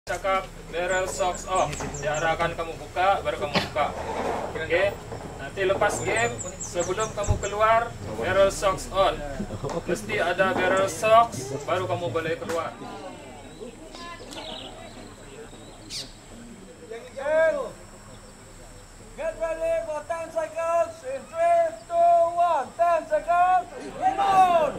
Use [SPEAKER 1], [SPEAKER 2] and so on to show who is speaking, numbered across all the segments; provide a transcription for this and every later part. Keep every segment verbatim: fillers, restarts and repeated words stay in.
[SPEAKER 1] Cakap barrel socks off. Diarahkan kamu buka, baru kamu buka. Oke. Okay? Nanti lepas game, sebelum kamu keluar, barrel socks on. Mesti ada barrel socks, baru kamu boleh keluar.
[SPEAKER 2] Get ready for ten seconds. In three, two, one. ten seconds. Game on.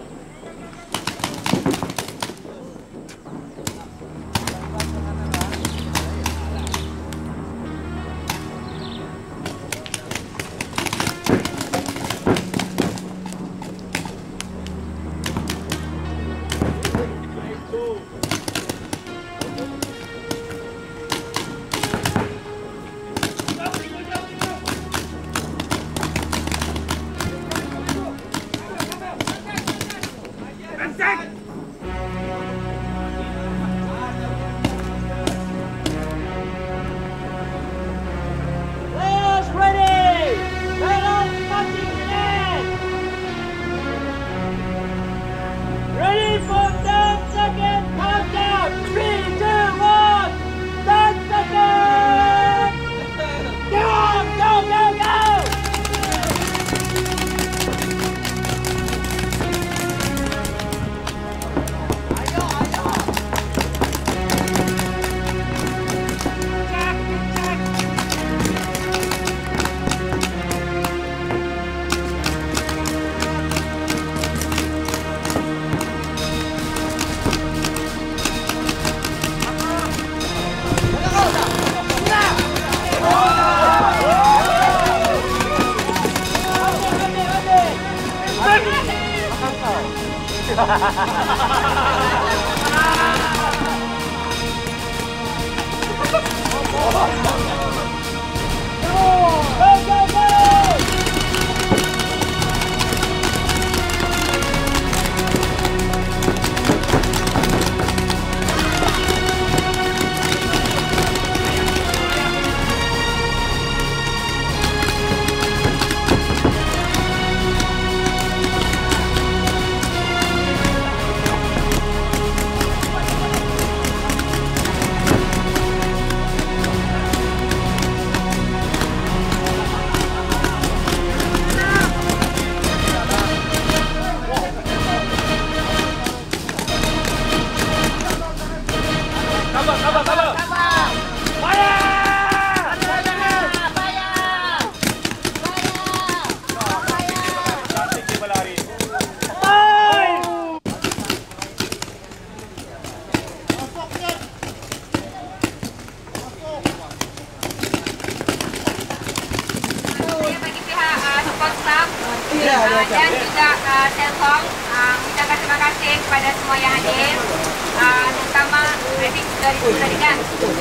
[SPEAKER 3] Dan juga uh, Telkom, uh, ucapkan terima kasih kepada semua yang hadir, uh, terutama Redik sudah disebut tadi kan,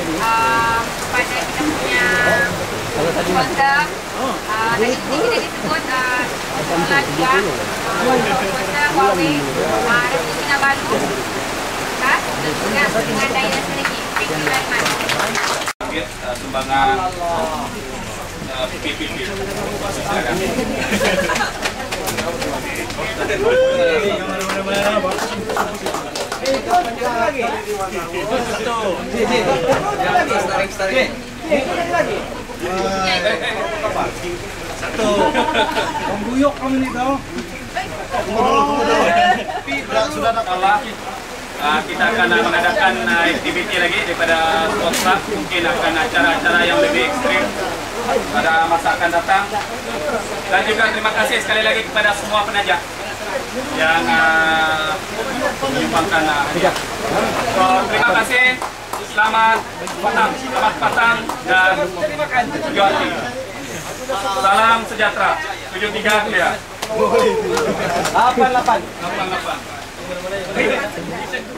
[SPEAKER 3] uh, kepada kita punya sponsor. Uh, tadi kita disebut uh, Solar juga, uh, sponsor Huawei, uh, Redik Kinabalu, dan juga dengan Dynasty Energy. Thank you very much.
[SPEAKER 4] Sumbangan P P P.
[SPEAKER 2] Satu. Membuyuk kamu ni kau.
[SPEAKER 4] Sudah tak kalah. Uh, kita akan uh, mengadakan uh, aktiviti lagi daripada sponsor, mungkin akan acara-acara yang lebih ekstrim pada masa akan datang. Dan juga terima kasih sekali lagi kepada semua penaja yang uh, menyumbangkan uh, hadiah. So, terima kasih, selamat petang, selamat petang dan tujuh hati. Salam sejahtera. tujuh tiga clear.
[SPEAKER 2] Delapan lapan.
[SPEAKER 4] Delapan lapan.